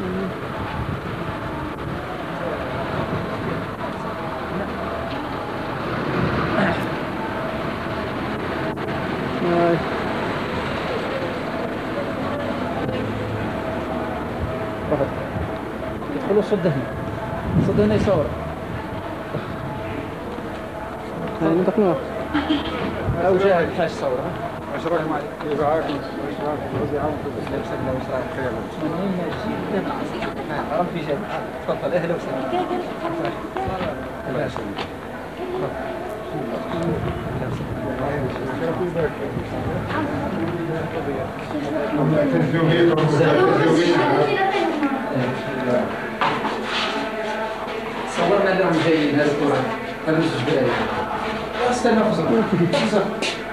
يدخلوا صد هنا، صد هنا يصور. يعني دخلوا أو جاء فاش صورها. ايش رايكم؟ كيف عاكم؟ ايش رايكم؟ وسهلا وسهلا خير. جدا. ربي جد. تفضل أهلا وسهلا. الله يسلمك. صورنا لهم جايين هذا الكورة. هذا مش جبالي. استنى فصل.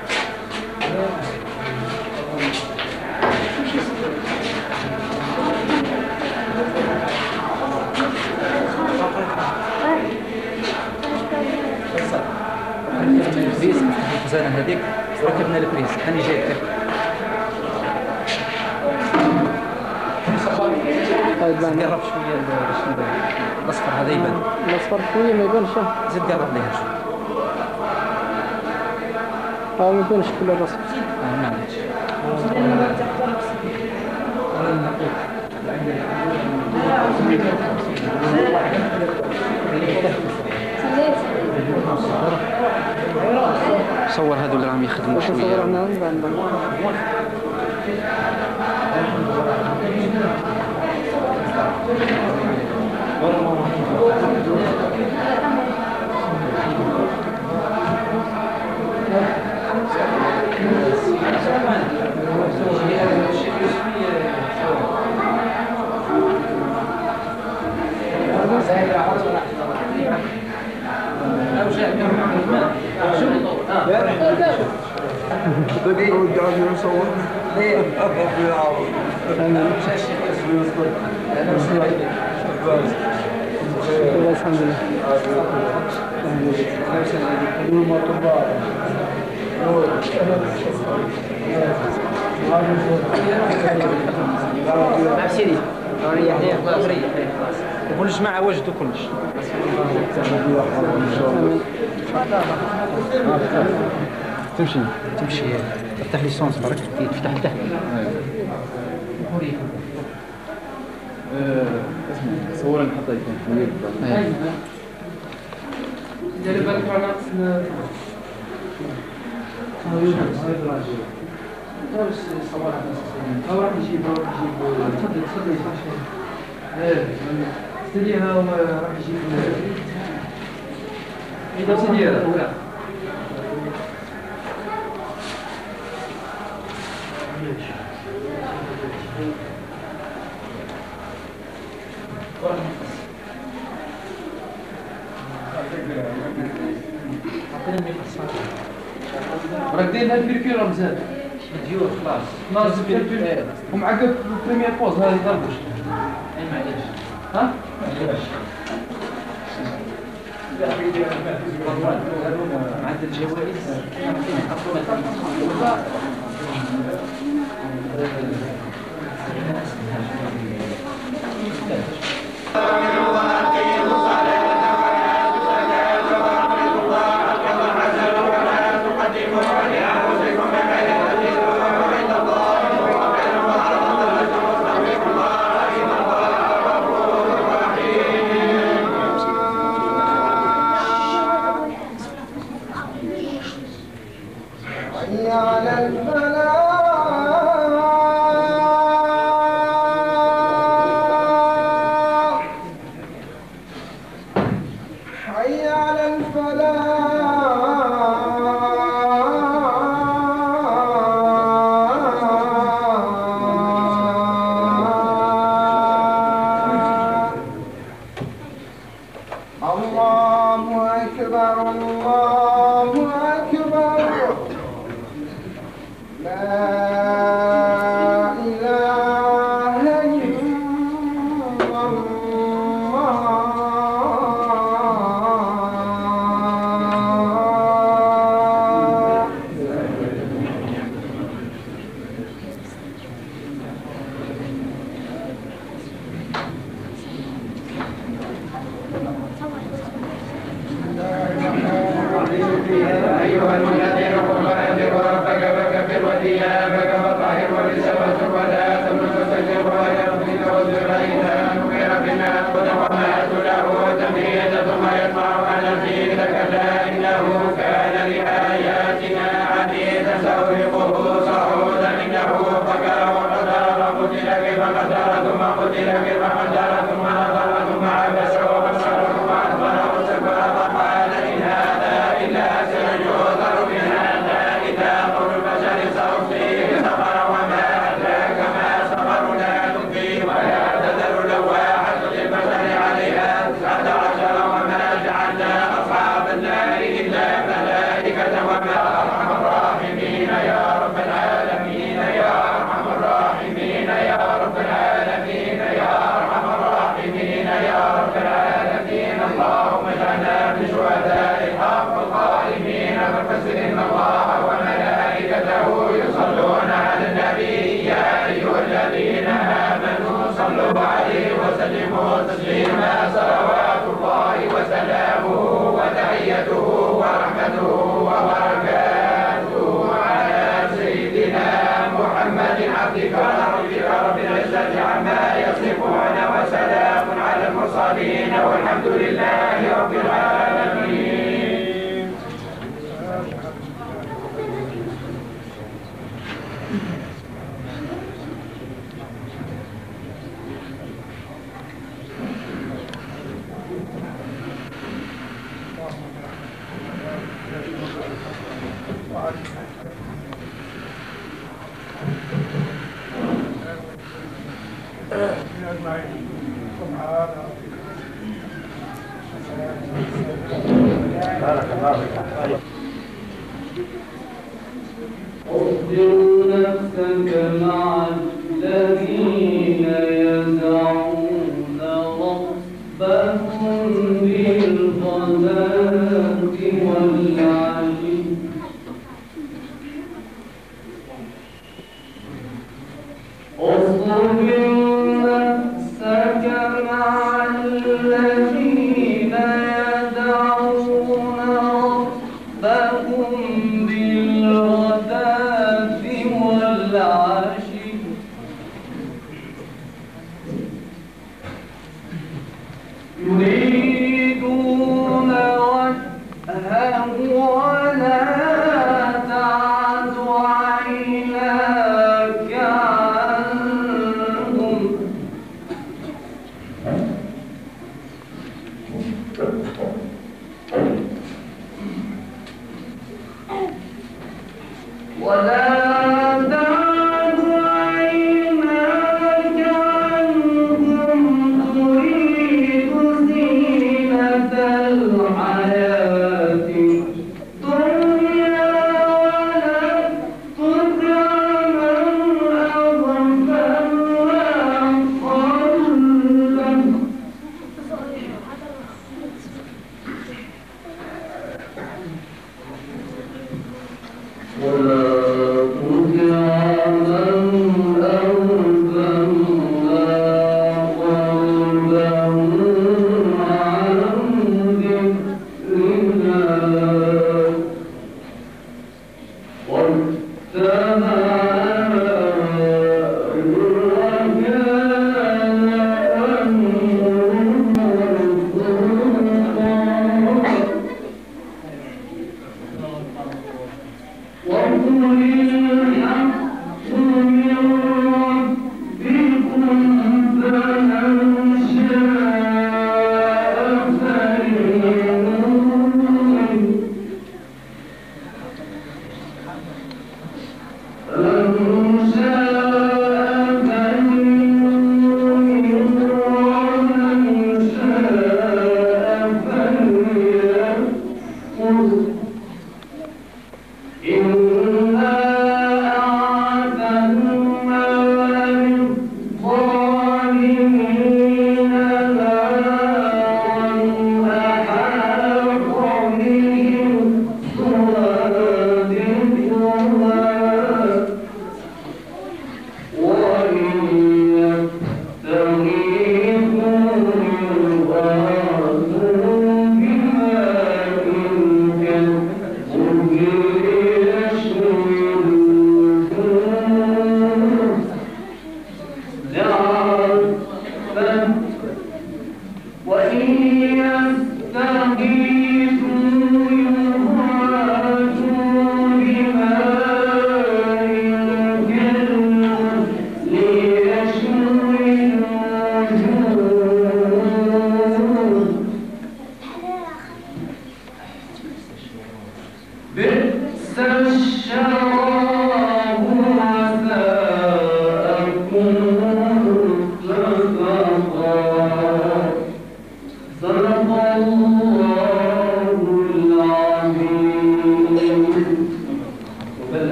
البريز الخزانة هذيك ركبنا البريز هاني جاي نقرب شوية الأصفر هذا يبان الأصفر شوية ما يبانش زيد قرب ليها شوية ما يبانش كل الرسم معليش صور هذول اللي راهم يخدموا شويه صور عنهم بعد الحمد لله مع سيدي وكل جماعة وجدوا كلش تمشي تفتح ليسونس برك تفتح الدهب صورا نحطها يكون كبير دير بالك على ناقصنا راح نجيب تفضل استديها وما راح نجيب إذا استديها ردينا البركير مزال ديور خلاص ناقص البركير ومعقب البريمير بوز هذه ضربوش اي معليش ها معدل الجوائز على الفلاح أيها المدثر قم فأنذر وربك فكبر وثيابك فطهر والرجز واهجر ولا تمنن تستكثر وإلى ربك واصبر فإذا نقر في الناقور ومهدت له تمهيدا ثم يطمع أن أزيد كلا إنه كان لآياتنا عنيدا سأرهقه صعودا إنه فكر وقدر فقتل كيف قدر ثم قتل كيف قدر ثم نظر ثم عبس وبصر ثم أدبر واستكبر فقال إن هذا إلا سحر يؤثر بهذا إذا قول البشر سأصليه سقر وما أدراك ما سقر لا تبقي ولا تذر لواحة للبشر عليها 19 وما جعلنا أصحاب النار إلا ملائكة وما أرحم الراحمين يا رب العالمين يا أرحم الراحمين يا رب العالمين يا أرحم الراحمين يا رب العالمين اللهم اجعلنا من شهداء الحق القائمين بالقسط إن الله وملائكته يصلون على النبي يا أيها الذين آمنوا صلوا عليه وسلموا تسليما صلوات الله وسلامه وتحيته ورحمته وبركاته على سيدنا محمد عبدك ورسولك رب العزة عما يصفون وسلام على المرسلين والحمد لله رب العالمين. اصبر نفسك مع الذين يدعون ربهم بالغداة والعشي اصبر نفسك مع الذين يدعون ربهم بالغداة والعشي يريدون وجهه ولا تعد عيناك عنهم ولا تعد عيناك عنهم تريد زينة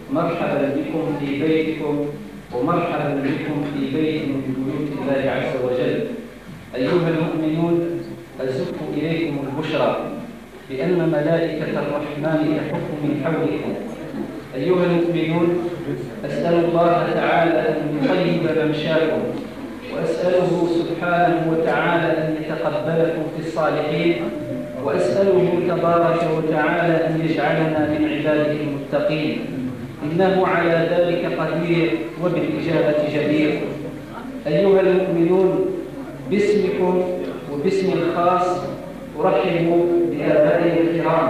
مرحبا بكم في بيتكم ومرحبا بكم في بيت من بيوت الله عز وجل. أيها المؤمنون، أزف إليكم البشرى بأن ملائكة الرحمن تحف من حولكم. أيها المؤمنون، أسأل الله تعالى أن يطيب ممشاكم، وأسأله سبحانه وتعالى أن يتقبلكم في الصالحين، وأسأله تبارك وتعالى أن يجعلنا من عباده المتقين، إنه على ذلك قدير وبالإجابة جدير. أيها المؤمنون، باسمكم وباسم الخاص أرحب بآبائي الكرام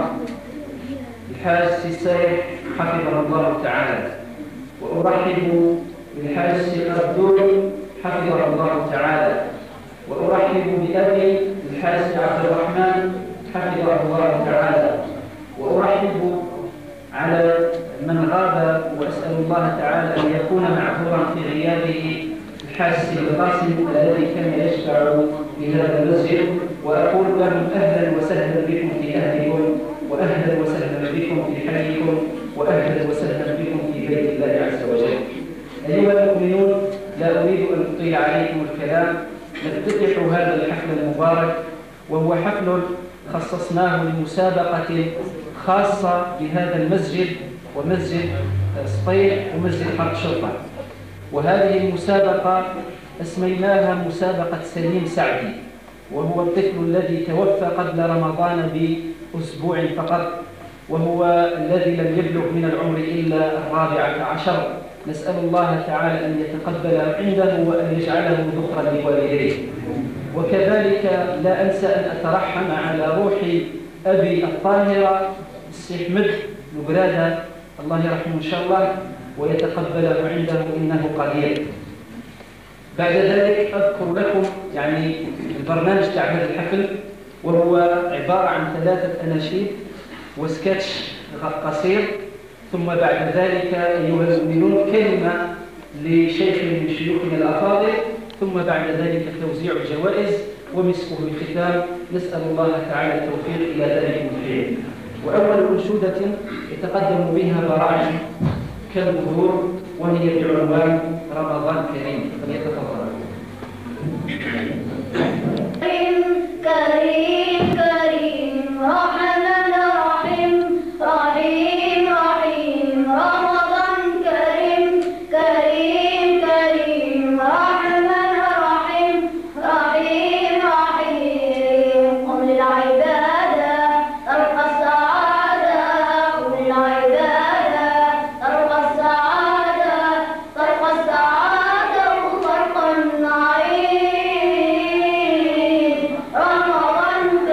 الحاج سيسير حفظه الله تعالى، وأرحب بالحاج سيقردون حفظه الله تعالى، وأرحب بأبي الحاج عبد الرحمن حفظه الله تعالى، وأرحب على من غاب وأسأل الله تعالى أن يكون معذورا في غيابه الحاج سيد القاسم الذي كان يشفع في هذا المسجد، وأقول لهم أهلا وسهلا بكم في أهلكم، وأهلا وسهلا بكم في حيكم، وأهلا وسهلا بكم في بيت الله عز وجل. أيها المؤمنون، لا أريد أن أطيل عليكم الكلام، نفتتح هذا الحفل المبارك، وهو حفل خصصناه لمسابقة خاصة بهذا المسجد ومسجد سطيح ومسجد حرب شرطة. وهذه المسابقة اسميناها مسابقة سليم سعدي، وهو الطفل الذي توفى قبل رمضان بأسبوع فقط، وهو الذي لم يبلغ من العمر إلا 14. نسأل الله تعالى أن يتقبل عنده وأن يجعله ذخرا لوالديه. وكذلك لا أنسى أن أترحم على روح أبي الطاهرة السي أحمد نقرادة، الله يرحمه إن شاء الله ويتقبله عنده إنه قدير. بعد ذلك أذكر لكم يعني البرنامج تاع هذا الحفل، وهو عبارة عن 3 أناشيد وسكتش قصير، ثم بعد ذلك أيها المؤمنون كلمة لشيخ من شيوخنا الأفاضل، ثم بعد ذلك توزيع الجوائز ومسكه الختام. نسأل الله تعالى التوفيق إلى ذلك الخير. وأول أنشودة يتقدم بها براعم كالظهور، وهي بعنوان رمضان كريم، فليتفضل. كريم كريم كريم رحمن رحيم رحيم رحيم رمضان كريم كريم كريم رحمن رحيم رحيم رحيم قم للعبادة طرق السعادة، قم للعبادة طرق السعادة، طرق السعادة وطرق النعيم. رمضان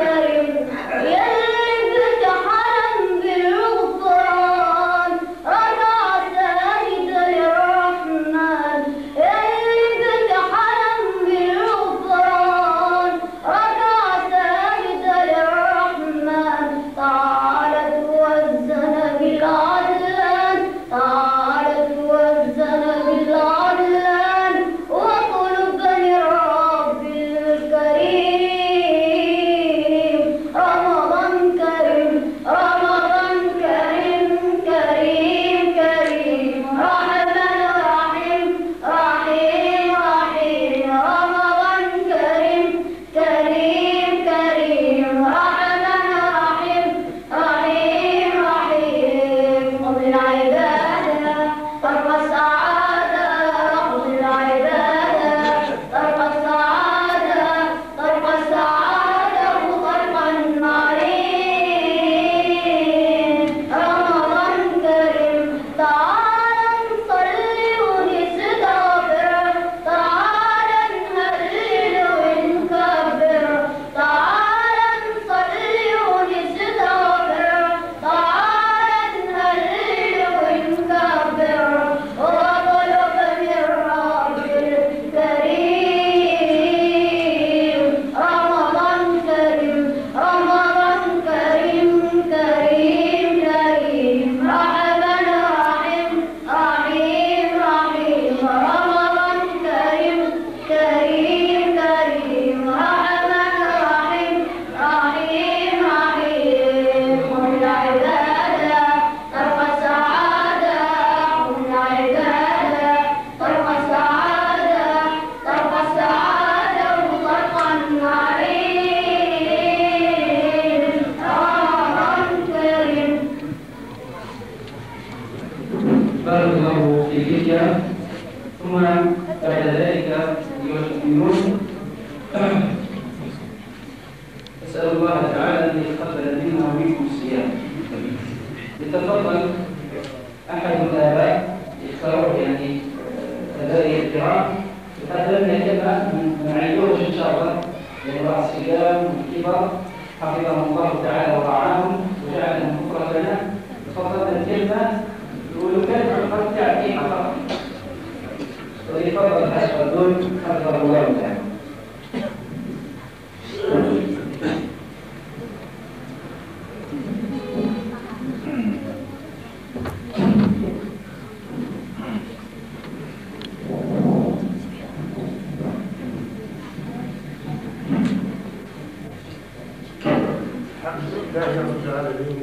لله رب العالمين،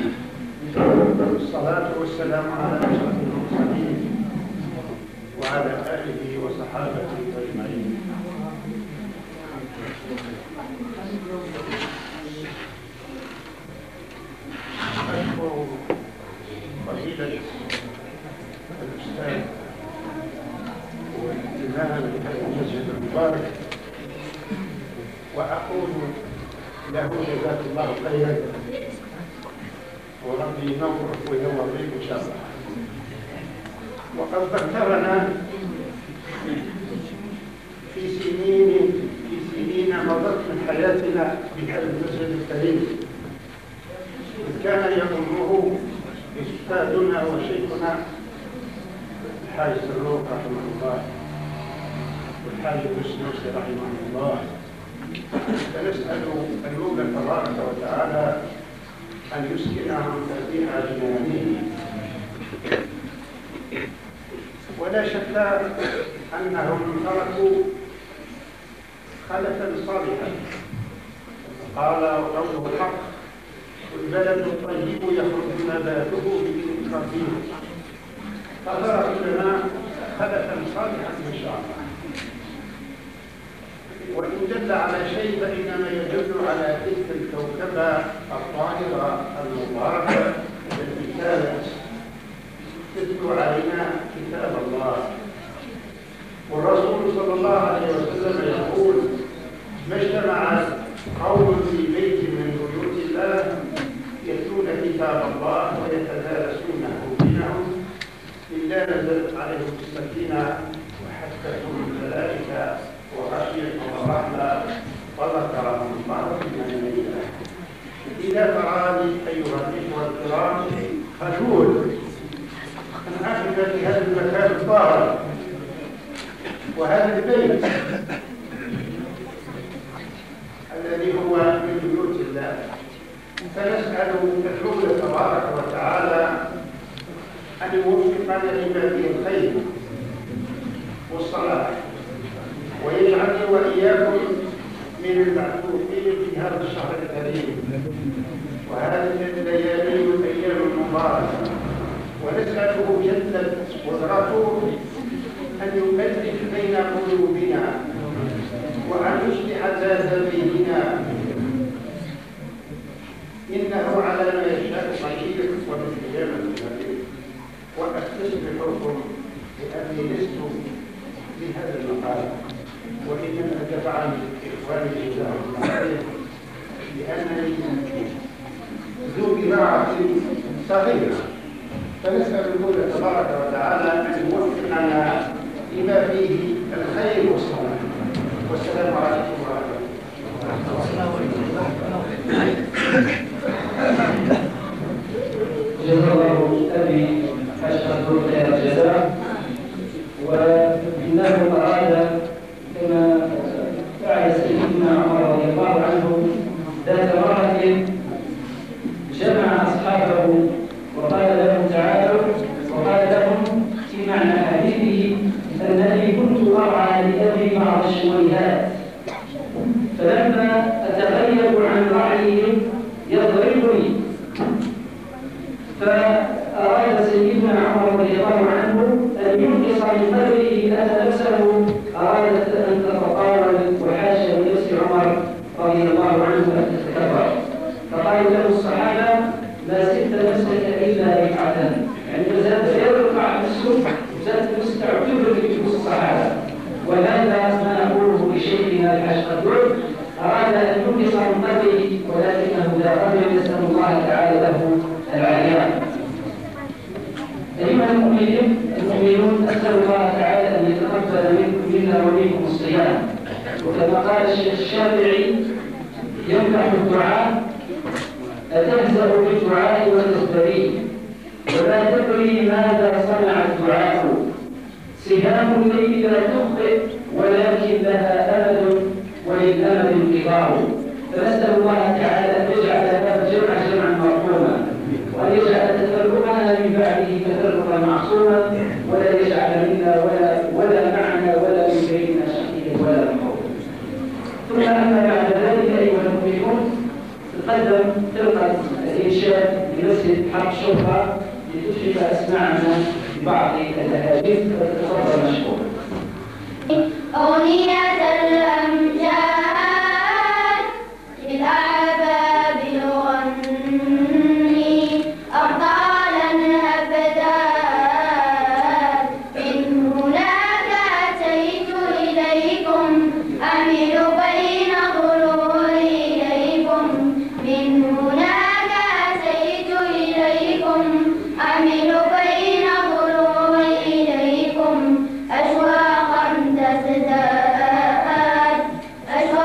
والصلاة والسلام على أشرف المرسلين وعلى آله وصحابته أجمعين. أشكر فضيلة الأستاذ والإمام بهذا المسجد المبارك، وأقول له جزاك الله خيرا وربي ينورك وينورك إن شاء الله. وقد ذكرنا في سنين مضت من حياتنا بهذا المسجد الكريم، إذ كان يضمه أستاذنا وشيخنا الحاج سروق رحمه الله والحاج السنوسي رحمه الله. فنسأل المولى تبارك وتعالى أن يسكنهم تسبيح جنانه. ولا شك أنهم تركوا خلفا صالحا. قال قوله الحق: والبلد الطيب يخرج نباته بإذن ربه. فتركوا لنا خلفا صالحا إن شاء الله. وإن دل على شيء فإنما يدل على تلك الكوكبة الطاهرة المباركة التي كانت تتلو علينا كتاب الله. والرسول صلى الله عليه وسلم يقول: ما اجتمع قوم في بيت من بيوت الله يتلون كتاب الله ويتدارسونه بينهم إلا نزلت عليهم السكينة وحفتهم الملائكة وغشيتهم الرحمة وذكرهم الله في من عنده. إذا تراني أيها الإخوة الكرام خجول أن أقف في هذا المكان الطاهر وهذا البيت الذي هو من بيوت الله. فنسأل المولى تبارك وتعالى أن يوفقنا لما فيه الخير والصلاح، ويجعلني وإياكم من المعتوقين في هذا الشهر الكريم وهذه الليالي والأيام المباركة. ونسأله جل قدرته أن يؤلف بين قلوبنا وأن يصلح ذات بيننا، إنه على ما يشاء قدير وبالقيامة قدير. وأستسمحكم لأني لست بهذا المقام، وإنما دفعني إخواني جزاهم الله خير لأنني ذو قراءة صغيرة. فنسأل المولى تبارك وتعالى أن يوفقنا لما فيه الخير والصلاح. والسلام عليكم ورحمة الله. جزا الله أبي أشهد خير الجزاء. وإنه أراد كما فعل سيدنا عمر رضي الله عنه ذات مرة جمع أصحابه وقال لهم: تعالوا، وقال لهم في معنى حديثه أنني كنت أرعى لأبي بعض الشويهات، فلما أتغيب عن رعيهم يضربني. فأراد سيدنا عمر رضي الله عنه أن ينقص من قدره أن نفسه أرادت أن تتطاول، وحاشا لنفس عمر رضي الله عنه أن تتكبر. فقال له الصحابة: ما زدت نفسك إلا رفعة. يعني زاد يرفع نفسه وزاد نفسك اعتبر في الصحابة. وهذا ما نقوله لشيخنا الحاج قدوع، أراد أن ينقص من قدره ولكنه لا رجل، نسأل الله تعالى له العاليات. أيها المؤمنون، أسأل الله تعالى أن يتقبل منا ومنكم الصيام. وكما قال الشيخ الشافعي: يمدح الدعاء أتهزأ بالدعاء وتزدري، ولا تدري ماذا صنع الدعاء. سهام الليل لا تخطئ ولكن لها أمد وللأمد انقطاع. فنسأل الله تعالى أن يجعل هذا الجمع جمعا مرحوما، وأن يجعل تفرقنا من بعده تفرقا معصوما، ولا يجعل منا ولا معنا ولا من بيننا شقيا ولا محروما. ثم أما بعد ذلك أيها المؤمنون، تقدم فرقة بمسجد حق شرطة لتشرف أسماعنا ببعض الأهاديث فتتفضل مشكور. أغنية الأمجاد للأحباب نغني أبطالا أبدال من هناك أتيت إليكم أمل بين ظلولي إليكم من هناك أتيت إليكم أمل بين ظلولي إليكم أشواقا تزداد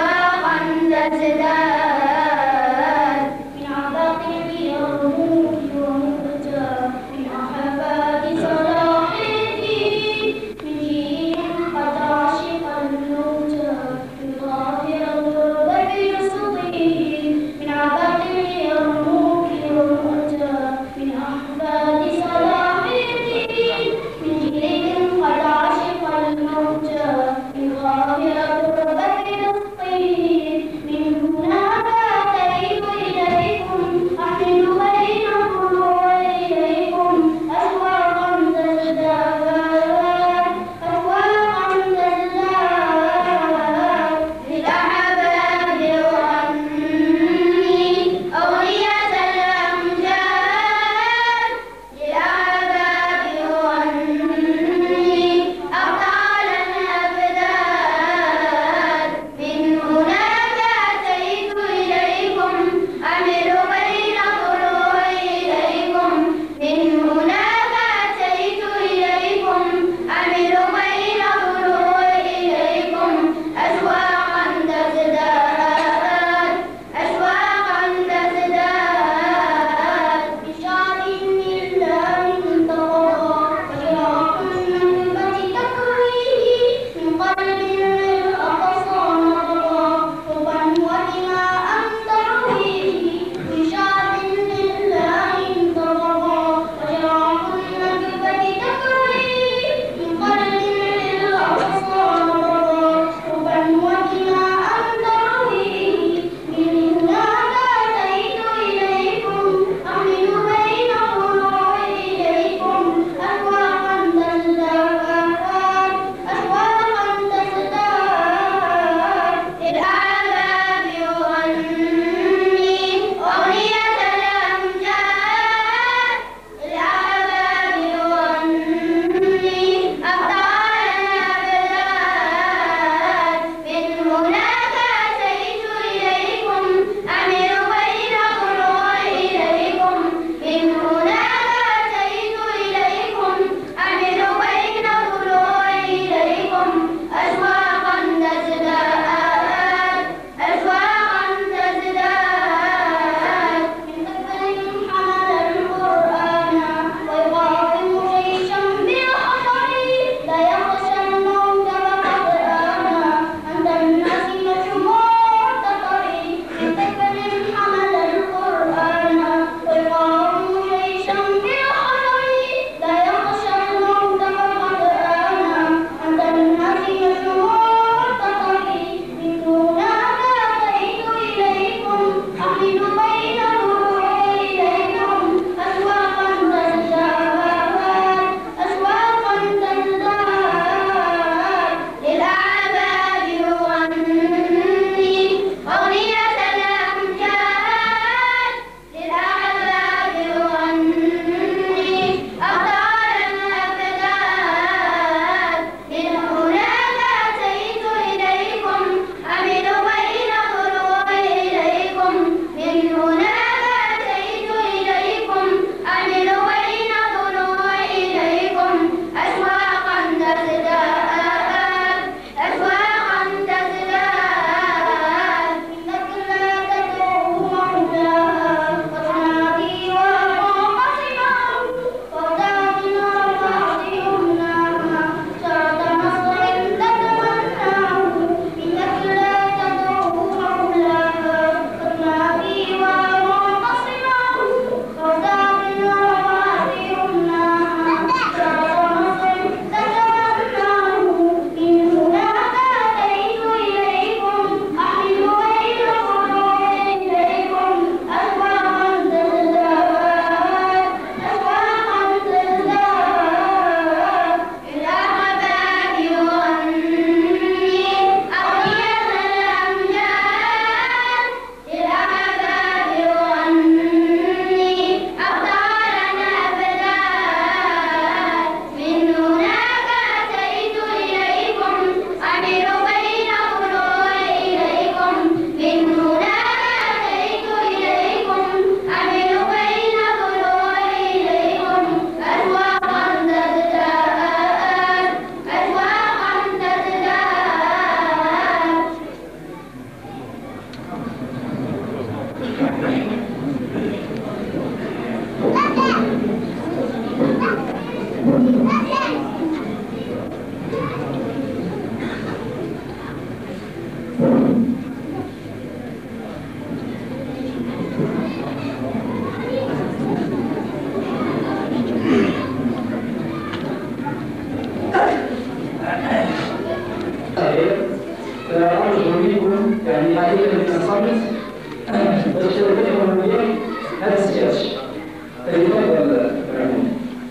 يسيرش. فليتفضل العموم.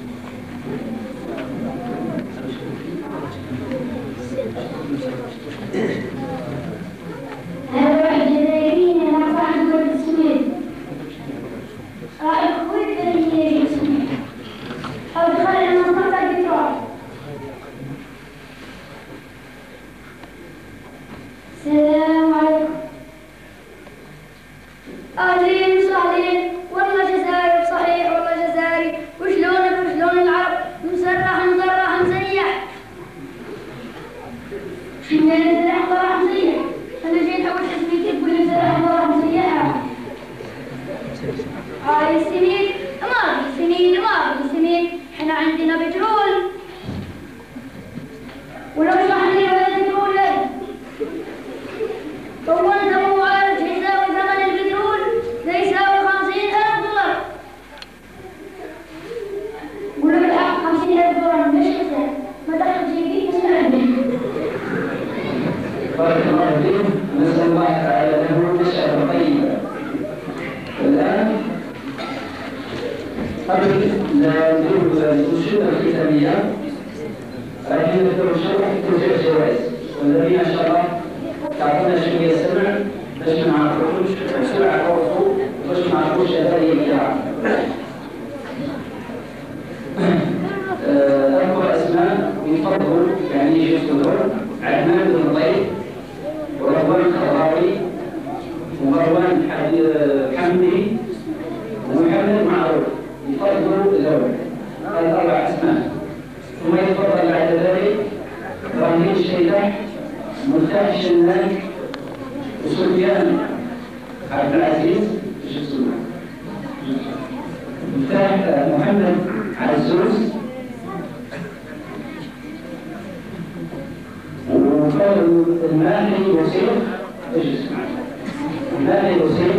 هذا واحد جزائري أنا صاحب ولد السويد راح يخوي في السويد أو دخل المنطقة البترول. السلام عليكم. أهلين وسهلين. والله جزائري صحيح والله جزائري. وشلونك وشلون العرب؟ مسرح مزرح مسيح. شنو مسرح مزرح مسيح؟ أنا جيت أول حسبي تقول لي مسرح مزرح مسيحة. هاي السنين سنين احنا عندنا بترول. ولو شحني ولا بترول طولت أبو عارف يساوي ثمن البترول ده يساوي 50,000 دولار. قولوا بالحق 50,000 دولار مش كثير. ما دخل جيبي بس ما عندي. بارك الله فيكم. نسأل الله تعالى له نشأة طيبة. الآن قبل لا ندخل الأنشطة الختامية راح نبدأ الشرح في توزيع الجوائز، والذين إن شاء الله تعطونا شوية سمع باش ما نعرفوش بسرعة توصلوا باش ما نعرفوش هذه الإذاعة. أذكر أسماء يفضلوا يعني يجوا يستمروا: عدنان بن ضيف، ورضوان الخضراوي، ومروان حمدي، ومحمد معروف. يفضلوا الأول. هذه 4 أسماء. ثم يتفضل بعد ذلك إبراهيم الشيباح، مرتاح الشنان، وسفيان عبد العزيز، مرتاح محمد عزوز، وقال الماهي وسيف، الماهي وسيف،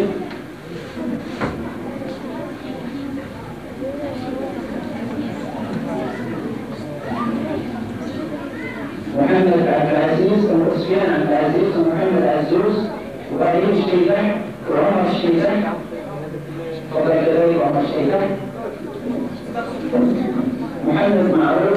محمد عبد العزيز، وسفيان عبد العزيز، ومحمد عزوز، وابراهيم الشيباح، وعمر الشيباح. تفضل كذلك عمر الشيباح، محمد معروف،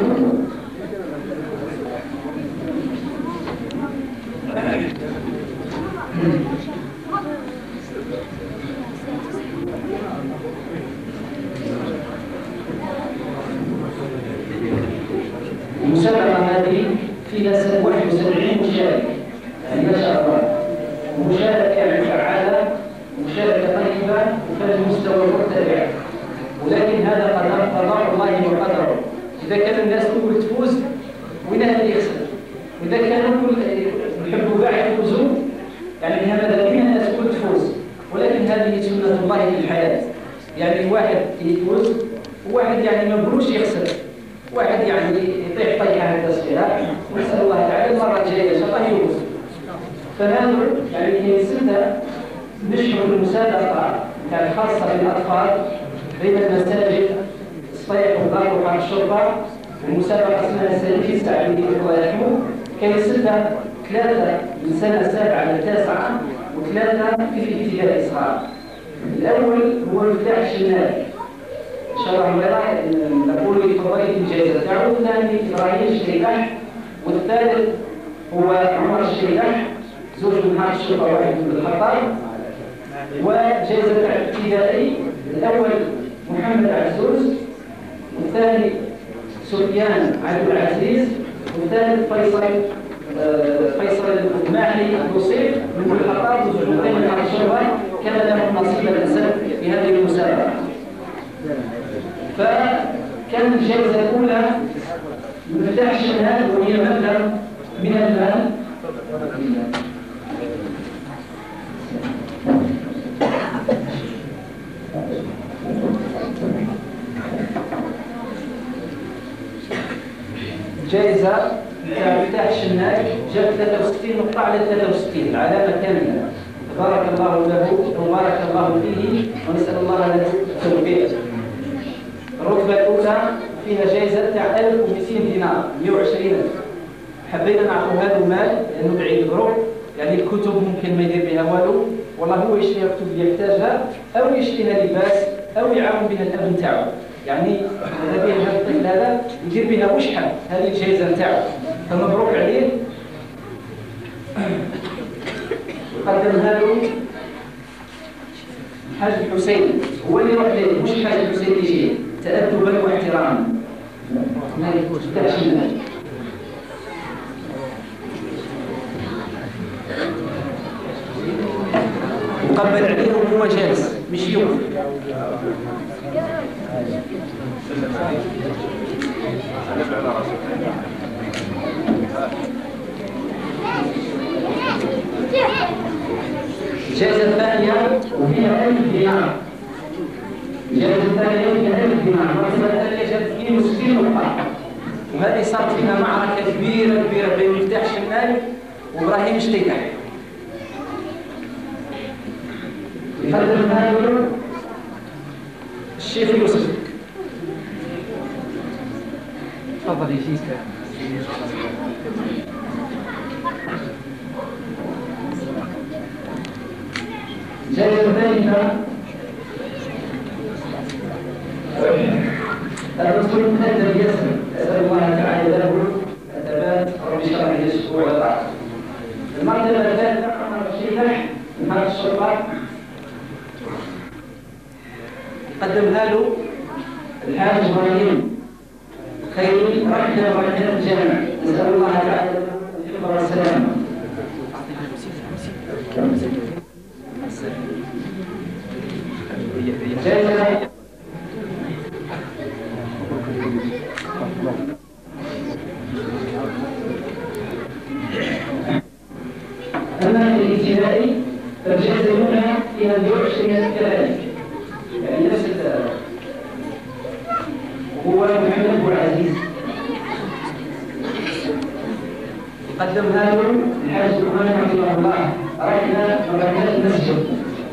المسابقة هذه فيها 71 مشارك، يعني ما شاء الله. ومشاركة يعني فعالة، ومشاركة طيبة، وفي المستوى المرتفع. ولكن هذا قضاء الله وقدره. إذا كان الناس كل تفوز وين اللي يخسر؟ وإذا كانوا كل يحبوا كاع يفوزوا يعني هذا فيها الناس كل تفوز، ولكن هذه سنة الله في الحياة. يعني واحد يفوز وواحد يعني ما نقولوش يخسر. واحد يعني يطيح طيحة هكذا صغيرة، ونسأل الله تعالى المرة الجاية إن شاء الله يفوز. فهذا يعني هي سنة نشعر المسابقة يعني خاصة بالأطفال بين المساجد الصيف والضرب وحال الشرطة. المسابقة اسمها سيدي سعيد الله يرحمه. كان سنة 3 من سنة 7 إلى 9 و3 في الابتدائي صغار. الأول هو مفتاح الشناوي إن شاء الله نقول يتفضل الجائزة تاعو. الثاني إبراهيم الشيباح، والثالث هو عمر الشيباح، زوج من حرس الشرطة واحد من الخطر. وجائزة الابتدائي الأول محمد عزوز، والثاني سفيان عبد العزيز، والثالث فيصل الماهي الوصيف من الخطر، وزوج من حرس الشرطة. كان لهم نصيب الأسد في هذه المسابقة. فكان الجائزة الأولى مفتاح الشنان، وهي مبلغ من المال جائزة مفتاح الشنان جاب 63 نقطة على 63 علامة كاملة. بارك الله له وبارك الله فيه، ونسأل الله له التوفيق. الرتبة الأولى فيها جائزة تاع 1200 دينار 120,000. حبينا نعطوا هذا المال لأنه بعيد الظروف، يعني الكتب ممكن ما يدير بها والو، والله هو يشري كتب اللي يحتاجها، أو يشريها لباس، أو يعاون بها الأب نتاعو، يعني هذا بها هذا الطفل هذا يدير بها وشحة هذه الجائزة نتاعو، فمبروك عليه. قدمها له الحاج الحسيني، هو اللي يروح ليه مش الحاج الحسيني يجي، تأدبا واحتراما. ما يكونش تأشينا. وقبل عليه وهو جالس مش يوم. الجائزة الثانية وفيها 1000 دينار. الجائزة الثانية وفيها 1000 دينار، المرتبة الثانية جابت 62 نقطة. وهذه صارت فيها معركة كبيرة بين مفتاح شمال وإبراهيم شتيكح. يقدم هذا الشيخ يوسف. تفضل يا شيخ. الجائزة الثالثة الرسول مهدد يسر، أسأل الله تعالى له الثبات رب اشرح لي صدري ويسر. المرتبة الثالثة عمر الشيخ من هذا الشرطة قدمها له الحاج إبراهيم خيري رحلة ورحلة الجامع، نسأل الله تعالى الحفظ والسلامة. أما الابتدائي فالجائزة هنا فيها 20 كذلك، يعني نفس هو محمد بن عزيز. قدمها له الحاج سبحانه رحمه الله رحلة ورحلة المسجد.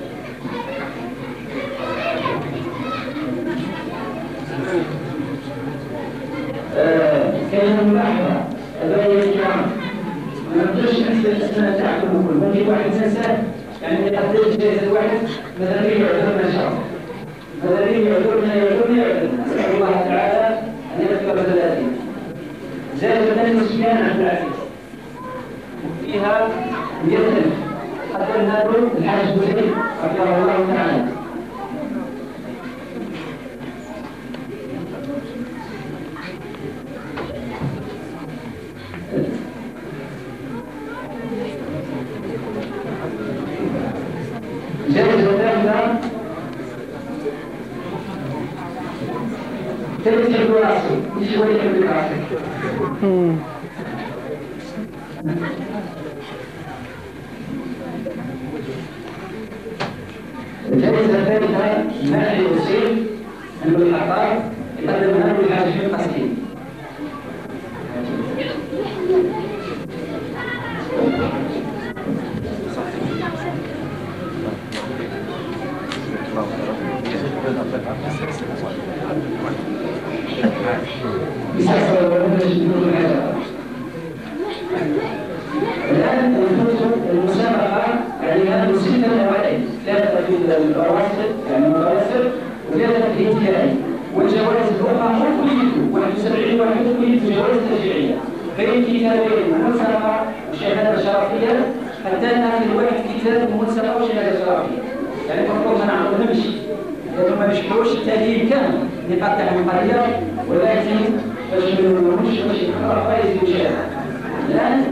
كان ملاحظة أبايا الكرام ما نقدرش نحسب الأسماء تاعكم الكل، ممكن واحد ننسى يعني يقدر الجائزة واحد مثلا يعذرنا شرف، مثلا يعذرنا نسأل الله تعالى أن يغفر ذنوبنا. جائزة الثانية سفيان عبد العزيز وفيها 100,000 قدمها له الحاج بوزيد رحمه الله تعالى. الجائزة الثالثة تمسك براسي مش هو يحب راسي. الجائزة الثالثة ناحية الشيخ عند الحطاب يقدمها له الحاج حميد قاسمي. الآن المسابقة يعني هذا مسلمة الأوائل، ثلاثة في الأواسط يعني المتوسط وثلاثة في الابتدائي، والجوائز الأخرى كليته 71 واحد كليته جوائز تشجيعية بين كتابين مسابقة وشهادة شرفية، حتى ناخذ واحد كتاب مسابقة وشهادة شرفية، يعني المفروض ما نعرفهمش لأنهم ما بيشبهوش التهذيب كامل نقاط تاع القضية، ولكن باش يقرأ فايز وشهادة. الآن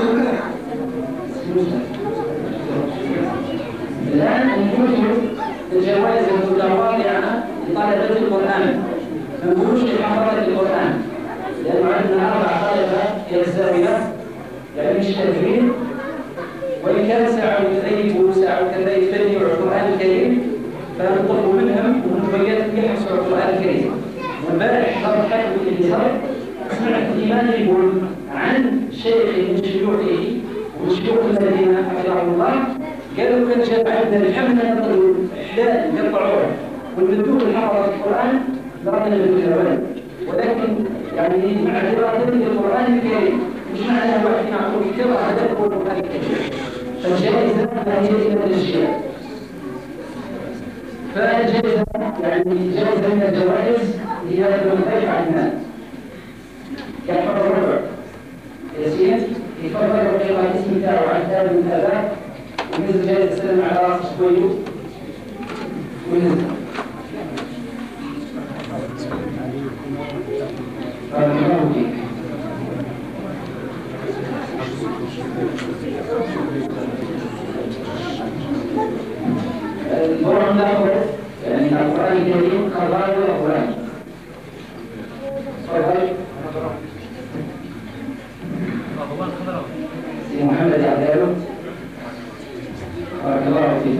نفوت الجوائز المتواضعة لطلبة القرآن، ما نقولوش لحفظة القرآن، لأنه عندنا 4 طلبة في الزاوية يعني مش كافيين، وإن كان ساعة يتغيبوا ساعة كذا يتفنوا القرآن الكريم فنطلب منهم ونبيات يحفظوا القرآن الكريم. والبارح حضرت حاكم الإنذار سمعت الإمام يقول عن شيخ من شيوخه ومن شيوخ الذين حفظهم الله، قالوا كان جاب عندنا الحملة إحلال يقطعوه والبدوك اللي حفظت القرآن لربنا بدوك الأولاد، ولكن يعني مع دراسة القرآن الكريم مش معنى واحد يعطوه كتاب هذا هو القرآن الكريم. فالجائزة هي من الأشياء. فالجائزة يعني جائزة من الجوائز هي الضيف على المال. يحفظ الربع ياسين يفضل الرقيقة الاسم بتاعه على الكتاب من الآباء ونزل جائزة سلم على راس شويه ونزل. بارك الله فيك. الموضوع ناخذ يعني القرآن الكريم قضايا وأقوال. سيدي محمد عبدالله بارك الله فيك.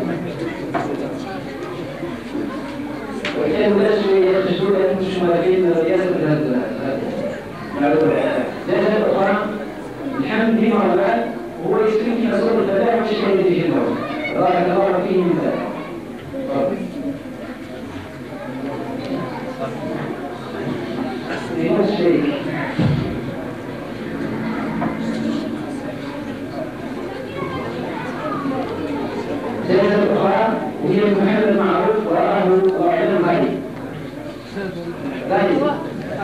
وكان الناس يخشون أن تشمالين رئاسة هذا جائزة القرآن الحمد لله الله هو يسلم في مسؤول الفتاة وشيء فيه النور بارك الله فيه من ذلك. جائزة القرآن وهي محمد المعروف ورآه وعلم الغيب. تفضل.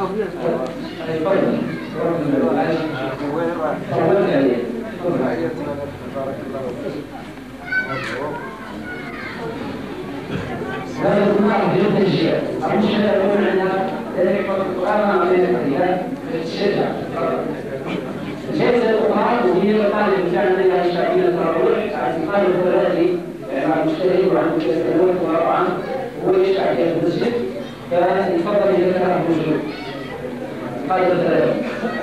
هذا المعرض جدا الشيء أول شيء يقول عندنا ذلك القرآن مع بين الحديثات الشجع جائزة القرآن وهي الطالب بتاعنا اللي هي التراويح الطالب الثلاثي مع المشتري وعن المشتريون وطبعا هو يشتغل في المسجد فيفضل إذا كان موجود الطالب الثلاثي.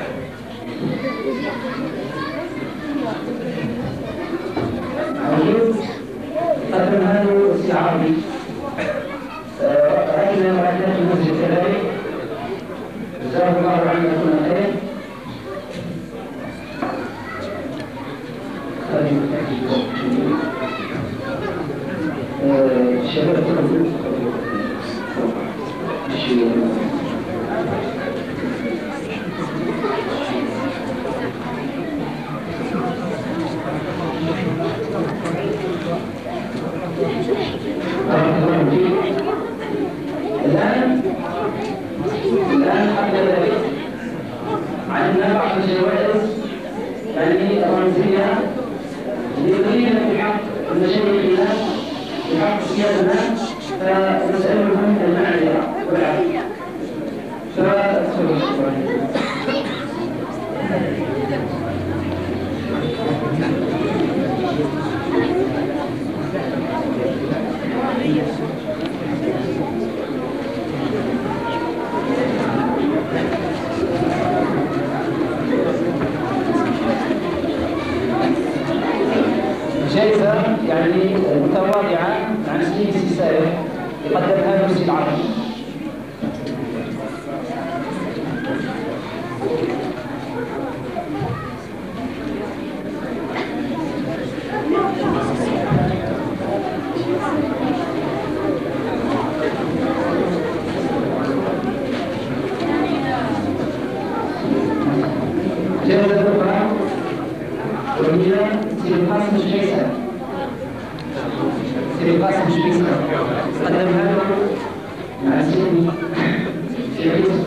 موجود قدم هذا استعاري رأينا وعدنا في المسجد كذلك جزاه الله عنه كل خير. شباب الآن حتى ذلك عندنا بعض الجوائز يعني رمزية لقليل بحق المشايخ بحق سيادنا فنسألهم المعذرة والعافية. جائزة يعني متواضعة عن سيدي السائح يقدمها المسجد العربي. جائزة أخرى وهي سيدي القاسم الشيسان. سيدي القاسم الشيسان قدمها مع سيدي يوسف.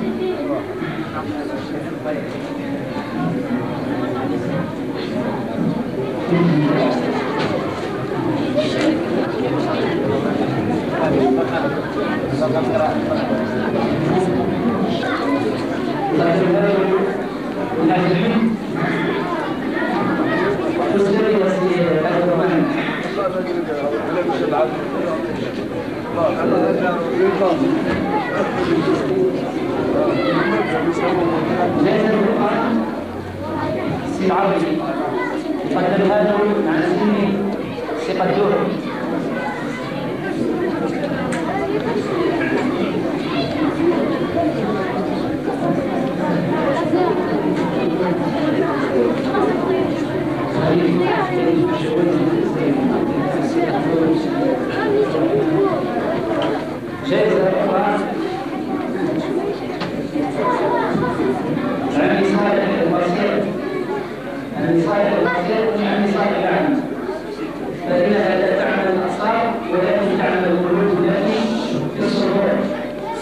جائزة القرآن سي العربي يقدم هذا عن سيدي سي قدور. جائزة القرآن عن صالح البصير عن صالح البصير وعن صالح العلم فإنها لا تعمل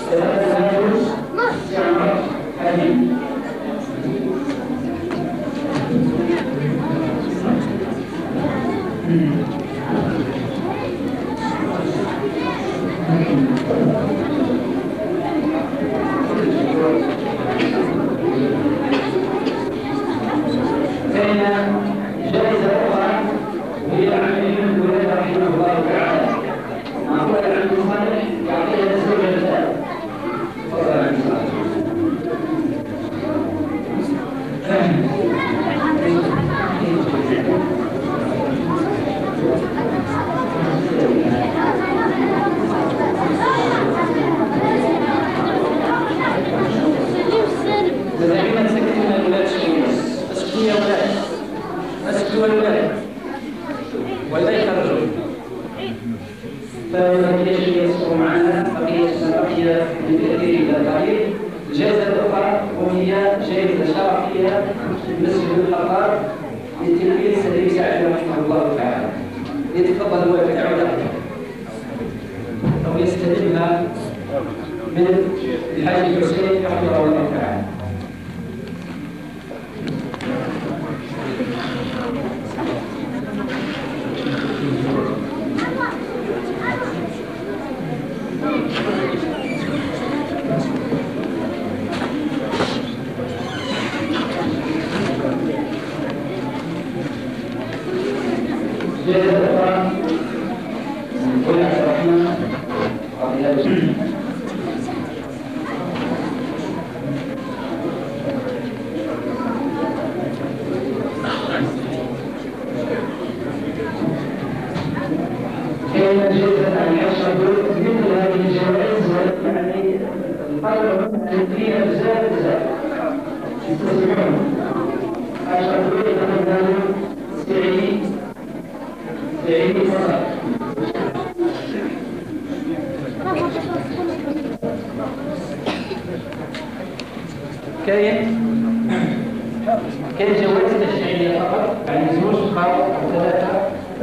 كاين جوائز تشجيعيه فقط، يعني زوج خاص وثلاثه.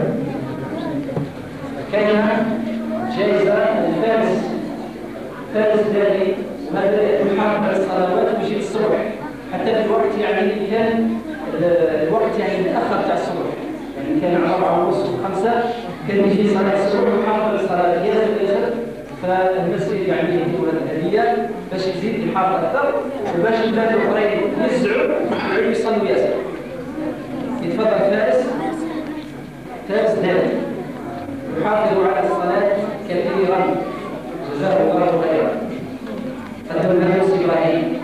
كاين جائزه الفارس داري، وهذا يحافظ على الصلوات ويجي الصبح حتى في الوقت يعني اللي كان الوقت يعني متاخر تاع الصبح، يعني كان 4:30 و5 كان يجي صلاه الصبح ويحافظ على الصلاه ياسر، فالناس يعني يديروا هذه الهديه باش يزيد يحافظ اكثر، وباش البلاد الاخرين يسعوا ويعودوا يصلوا ياسر. يتفضل فارس داري يحافظ على الصلاه كثيرا، جزاه الله خيرا. قدم لنا ابراهيم.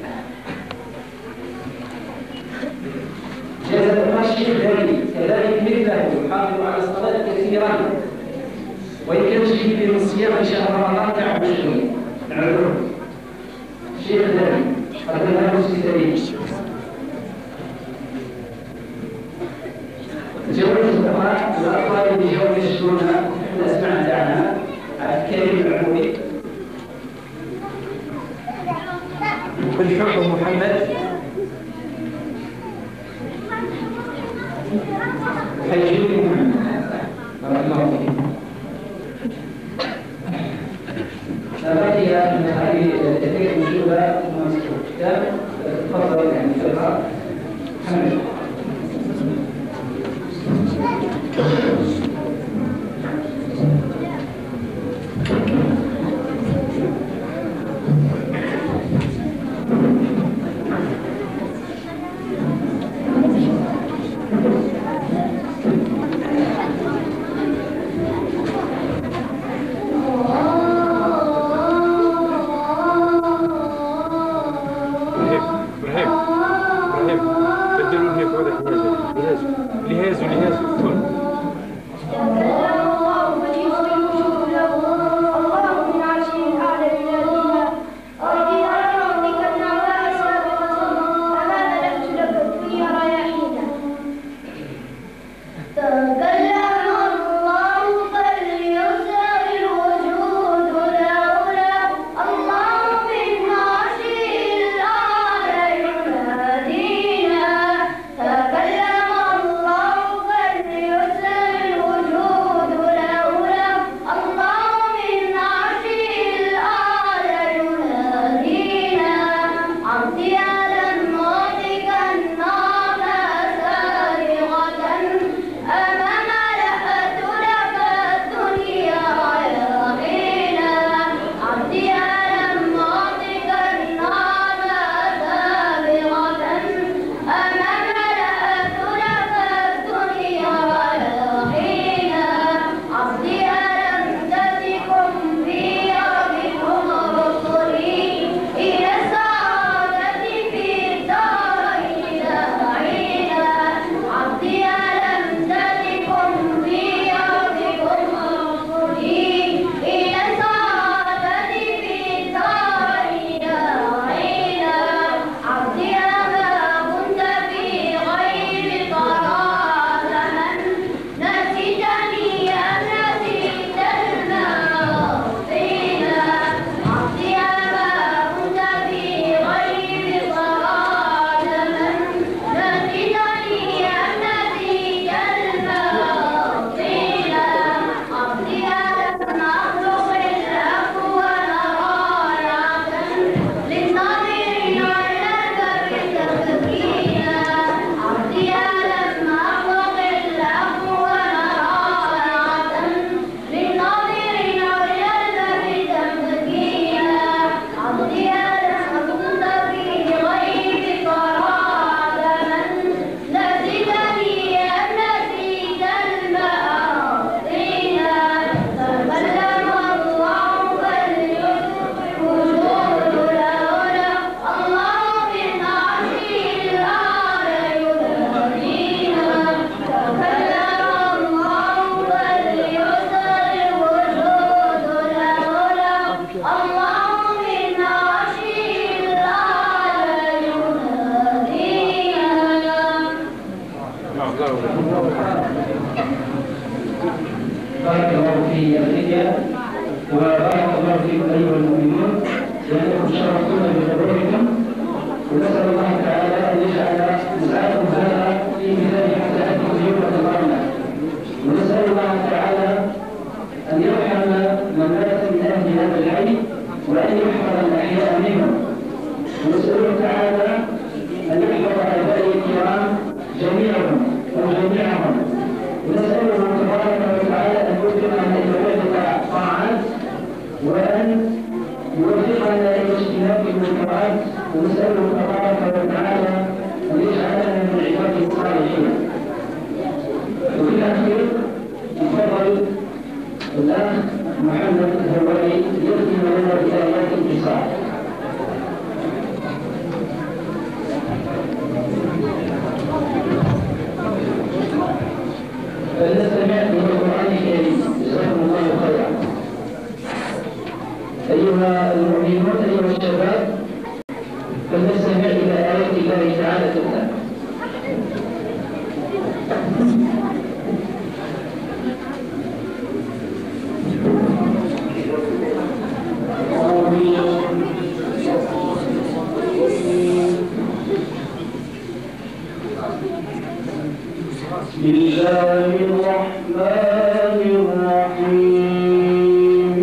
جزاء المشي داري كذلك مثله يحافظ على الصلاه كثيرا، وإن كان شيء من الصيام في شهر رمضان تاع 20 نعرفه. الشيخ الداري قدم لنا مسلمين. تجاوز الأطفال اللي جاوا يشترون الأسماء تاعنا عبد الكريم العمودي، بالحب محمد، حيجيب محمد بارك الله فيك. بقي من هذه التكليف موجودة في الكتاب، تفضل يعني تقرأ. محمد. وبارك الله فيكم أيها المؤمنون لأنكم شرفتونا بحضوركم، ونسأل الله تعالى أن يجعل مساعدكم هذا في ميزان حسناتكم يوم القيامة، ونسأل الله تعالى أن يرحم من مات من أهل هذا الحي وأن يحفظ الأحياء منهم، ونسأله تعالى أن يحفظ آبائي الكرام جميعهم وجميعهم، ونسأله تبارك وتعالى أن يوفقنا إلى الطاعات وأن يوفقنا إلى اجتناب المنكرات، ونسأله تبارك وتعالى أن يجعلنا من عباده الصالحين. وفي الأخير يفضل الأخ محمد الهواري يختم لنا بآيات الانتصار. فلنستمع إلى القرآن الكريم، جزاكم الله خيرا. أيها المؤمنون أيها الشباب، فلنستمع إلى آيات الله تعالى تتلى. بسم الله الرحمن الرحيم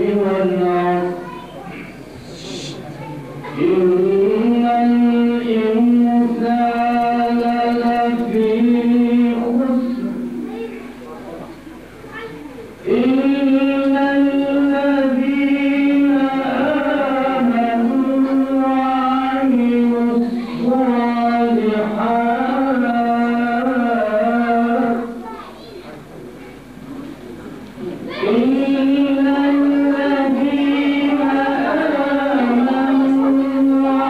والعصر إن الإنسان لفي خسر إلا الذين آمنوا وعملوا الصالحات إلا الذين آمنوا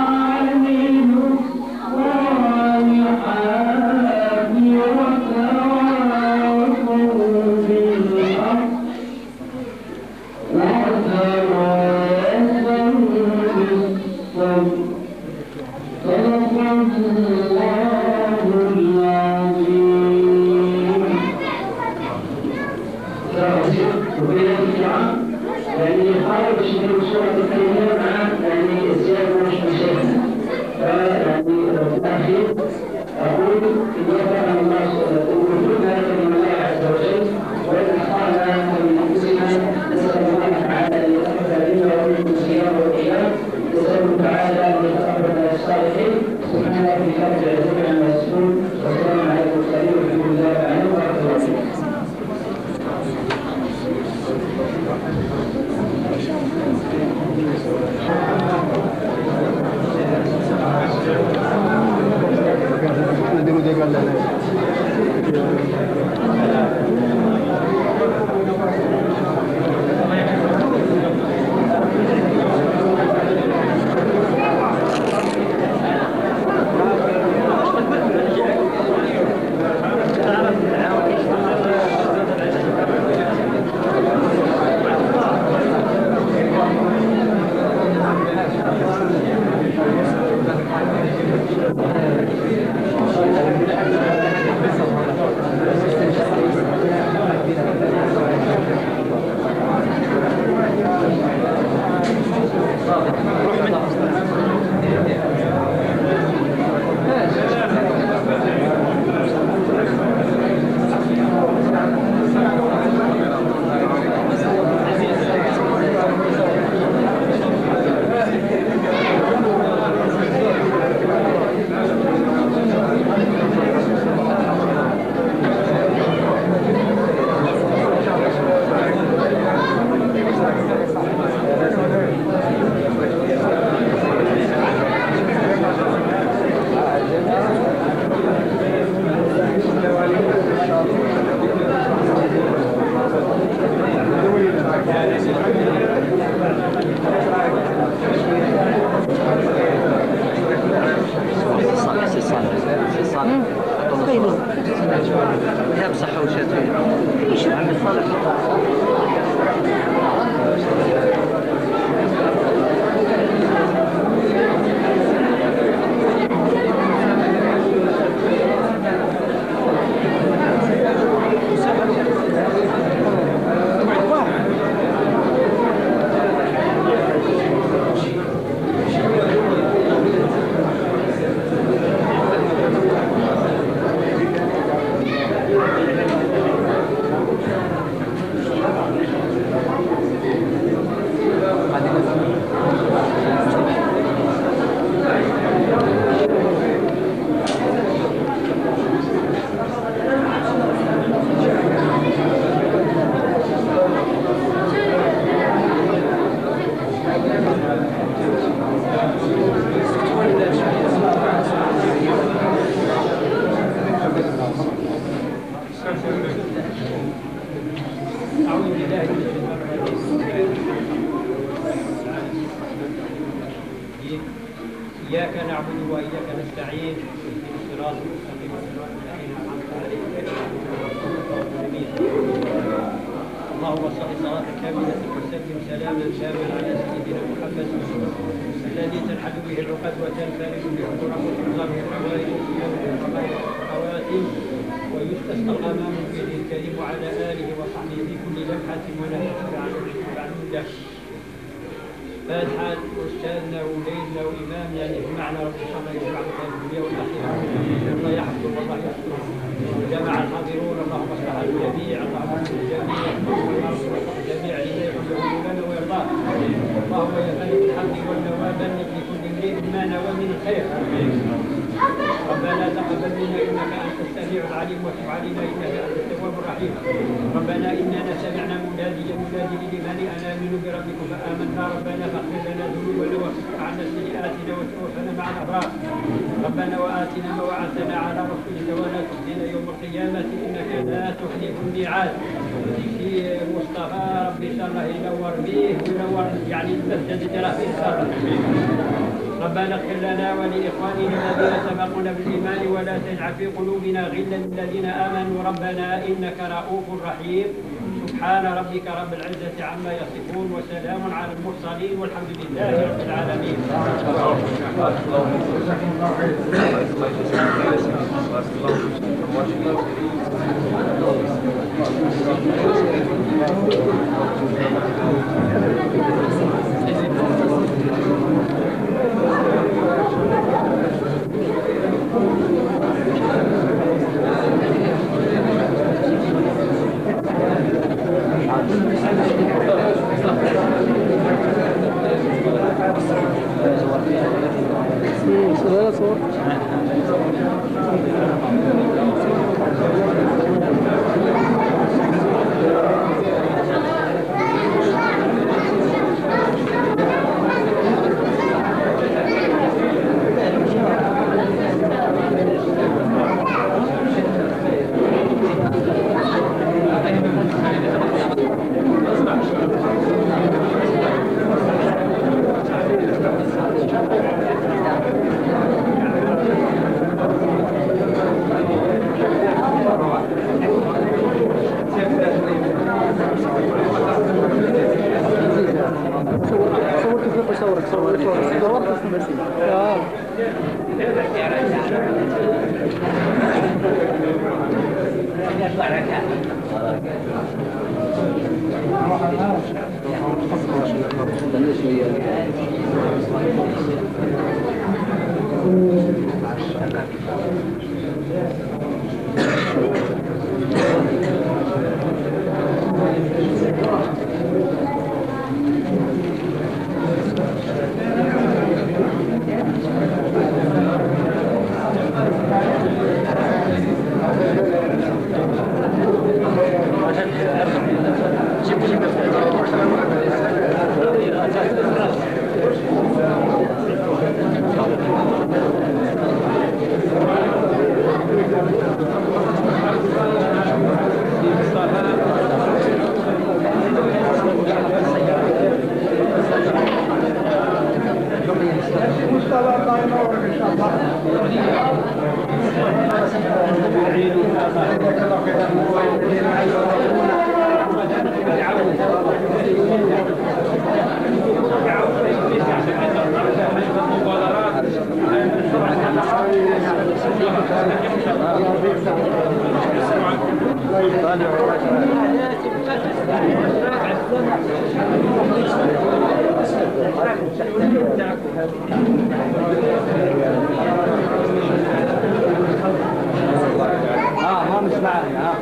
إياك نعبد وإياك نستعين اهدنا الصراط المستقيم صراط الذين أنعمت عليهم غير المغضوب عليهم ولا الضالين. اللهم صل صلاة كاملة وسلم سلاما تاما على سيدنا محمد الذي تنحل به العقد وتنفرج به الكرم وتنظر به الحوائج والخواتم ويستسقى الغمام به الكريم وعلى آله وصحبه في كل لمحة ونفس بعد له. فاتحة أستاذنا ووليدنا وإمامنا اللي يجمعنا رب إن شاء الله يجمعنا في الدنيا والآخرة. الله يحفظ والله يحفظ. جمع الحاضرون اللهم اصلح الجميع اللهم اصلح الجميع الجميع لنا ويرضاه. اللهم يا ملك الحمد والنوى بلغ لكل امرئ ما نوى من الخير. ربنا تقبل منا انك انت السميع العليم وتب علينا انك انت التواب الرحيم. ربنا اننا سمعنا مناديا ينادي لمن امنوا بربكم فامنا ربنا فاغفر لنا ذنوبنا وكفر عنا سيئاتنا وتوفنا مع الابرار. ربنا واتنا ما وعدتنا على رسولك ولا تخزنا يوم القيامه انك لا تخلف الميعاد. في مصطفى ربي ان شاء الله ينور به وينور يعني المسجد اللي فيه ان شاء الله. ربنا اغفر لنا ولاخواننا الذين سبقونا بالايمان ولا تجعل في قلوبنا غلا للذين امنوا ربنا انك رؤوف رحيم. سبحان ربك رب العزه عما يصفون وسلام على المرسلين والحمد لله رب العالمين. ما مش معاه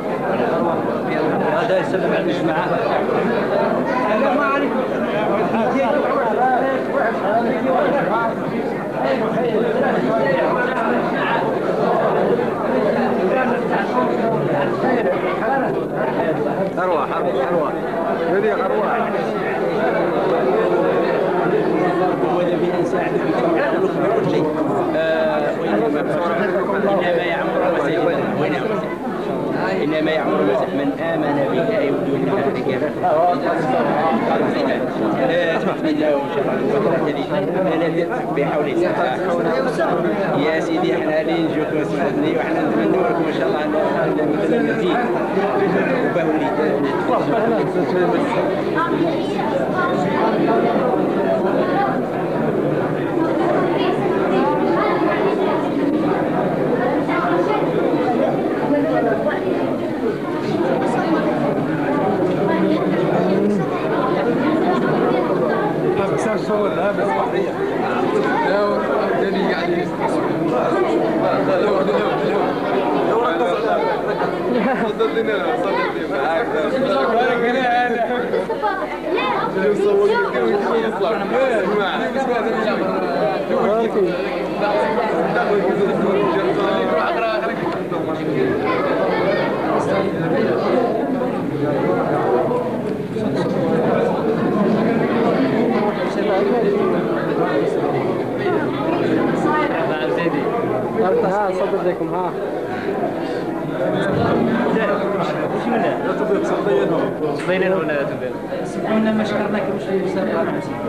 هذا يسلم على مش معاه لا ما عليك أروح هذه أروح بحول يا سيدي احنا اللي نجوك وسمعتني وحنا نتمنوا لكم ان شاء الله مثلا نزيد وبهولي صور لا بس بحرية لا الثاني قاعد يستوعب صدقني انا صدقني معاك ها صدق لكم ها لا تبيض صدينا ولا لا تبين؟ سمعونا ما شكرناك مش في مسابقة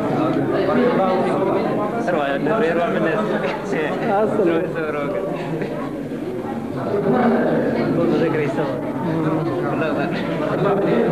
اروح نروح من الناس أصلا يصوروك ذكر يصور والله